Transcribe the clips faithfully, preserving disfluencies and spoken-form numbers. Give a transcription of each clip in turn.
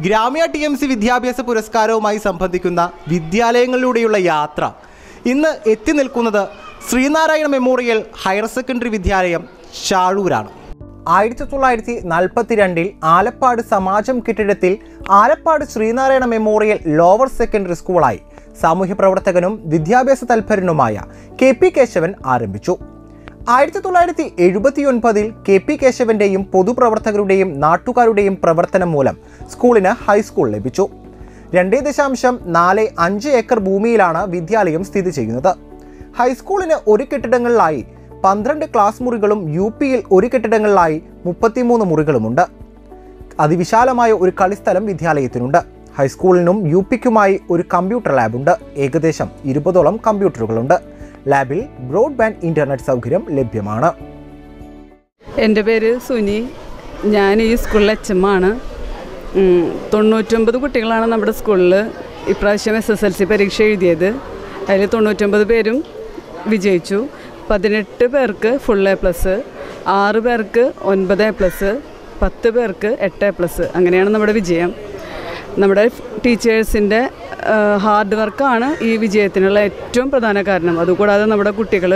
ഗ്രാമീണ T M C വിദ്യാഭ്യാസ പുരസ്കാരവുമായി സംബന്ധിക്കുന്ന വിദ്യാലയങ്ങളിലൂടെയുള്ള യാത്ര ഇന്ന് എത്തി നിൽക്കുന്നത് ശ്രീനാരായണ മെമ്മോറിയൽ ഹയർ സെക്കൻഡറി വിദ്യാലയം ഷാഴൂരാണ്. ആയിരത്തി തൊള്ളായിരത്തി നാൽപ്പത്തി രണ്ടിൽ ആലപ്പാട് സമാജം കെട്ടിടത്തിൽ Alappad Sreenarayana memorial lower secondary സ്കൂളായി സാമൂഹ്യ പ്രവർത്തകനും വിദ്യാഭ്യാസ തൽപരനുമായ കെ പി കേശവൻ ആരംഭിച്ചു. ആയിരത്തി തൊള്ളായിരത്തി എഴുപത്തി ഒൻപതിൽ കെ പി കേശവന്റെയും പൊതുപ്രവർത്തകരുടെയും നാട്ടുകാരുടെയും പ്രവർത്തനം മൂലം സ്കൂളിന് ഹൈസ്കൂൾ ലഭിച്ചു. രണ്ടേ ദശാംശം നാല് അഞ്ച് ഏക്കർ ഭൂമിയിലാണ് വിദ്യാലയം സ്ഥിതി ചെയ്യുന്നത്. ഹൈസ്കൂളിന് ഒരു കെട്ടിടങ്ങളിലായി പന്ത്രണ്ട് ക്ലാസ് മുറികളും യു പിയിൽ ഒരു കെട്ടിടങ്ങളിലായി മുപ്പത്തിമൂന്ന് മുറികളുമുണ്ട്. അതിവിശാലമായ ഒരു കളിസ്ഥലം വിദ്യാലയത്തിനുണ്ട്. ഹൈസ്കൂളിനും യു പിക്കുമായി ഒരു കമ്പ്യൂട്ടർ ലാബുണ്ട്. ഏകദേശം ഇരുപതോളം കമ്പ്യൂട്ടറുകളുണ്ട്. ലാബിൽ ബ്രോഡ്ബാൻഡ് ഇന്റർനെറ്റ് സൗകര്യം ലഭ്യമാണ്. എൻ്റെ പേര് സുനി. ഞാൻ ഈ സ്കൂളിൽ എച്ച് എം ആണ്. തൊണ്ണൂറ്റൊമ്പത് കുട്ടികളാണ് നമ്മുടെ സ്കൂളിൽ ഇപ്രാവശ്യം എസ് എസ് എൽ സി പരീക്ഷ എഴുതിയത്. അതിൽ തൊണ്ണൂറ്റൊമ്പത് പേരും വിജയിച്ചു. പതിനെട്ട് പേർക്ക് ഫുൾ എ പ്ലസ്, ആറ് പേർക്ക് ഒൻപത് എ പ്ലസ്, പത്ത് പേർക്ക് എട്ട് എ പ്ലസ്. അങ്ങനെയാണ് നമ്മുടെ വിജയം. നമ്മുടെ ടീച്ചേഴ്സിൻ്റെ ഹാർഡ് വർക്കാണ് ഈ വിജയത്തിനുള്ള ഏറ്റവും പ്രധാന കാരണം. അതുകൂടാതെ നമ്മുടെ കുട്ടികൾ,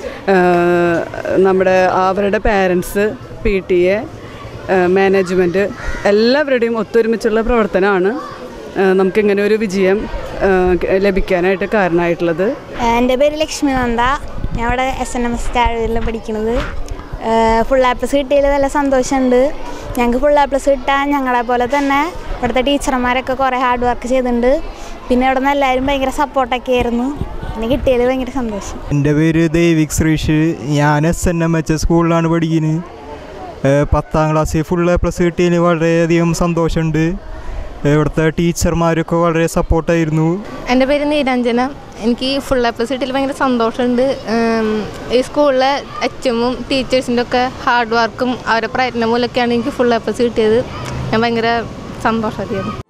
നമ്മുടെ അവരുടെ parents, P T A, management എല്ലാവരുടെയും ഒത്തൊരുമിച്ചുള്ള പ്രവർത്തനമാണ് നമുക്കിങ്ങനെ ഒരു വിജയം ലഭിക്കാനായിട്ട് കാരണമായിട്ടുള്ളത്. എൻ്റെ പേര് ലക്ഷ്മി നന്ദ. ഞാൻ ഇവിടെ എസ് എൻ എം എസ് ഷാഴൂരിൽ പഠിക്കുന്നത്. ഫുൾ എ പ്ലസ് കിട്ടിയതിൽ നല്ല സന്തോഷമുണ്ട്. ഞങ്ങൾക്ക് ഫുൾ എ പ്ലസ് കിട്ടാൻ ഞങ്ങളെ പോലെ തന്നെ ഇവിടുത്തെ ടീച്ചർമാരൊക്കെ കുറേ ഹാർഡ് വർക്ക് ചെയ്തിട്ടുണ്ട്. പിന്നെ ഇവിടെ നിന്ന് എല്ലാവരും ഭയങ്കര സപ്പോർട്ടൊക്കെ ആയിരുന്നു. പിന്നെ കിട്ടിയതിൽ ഭയങ്കര സന്തോഷം. എൻ്റെ പേര് ദേവിക് ശ്രീഷ്. ഞാൻ എസ് എൻ എം എച്ച് സ്കൂളിലാണ് പഠിക്കുന്നത്. പത്താം ക്ലാസ്സിൽ ഫുൾ എ പ്ലസ് കിട്ടിയതിൽ വളരെയധികം സന്തോഷമുണ്ട്. ഇവിടുത്തെ ടീച്ചർമാരൊക്കെ വളരെ സപ്പോർട്ടായിരുന്നു. എൻ്റെ പേര് നീരഞ്ജന. എനിക്ക് ഫുൾ എ പ്ലസ് കിട്ടിയതിൽ ഭയങ്കര സന്തോഷമുണ്ട്. ഈ സ്കൂളിലെ എച്ച് എമ്മും ടീച്ചേഴ്സിൻ്റെ ഒക്കെ ഹാർഡ് വർക്കും അവരുടെ പ്രയത്നം മൂലമൊക്കെയാണ് എനിക്ക് ഫുൾ എ പ്ലസ് കിട്ടിയത്. ഞാൻ ഭയങ്കര സന്തോഷമായിരുന്നു.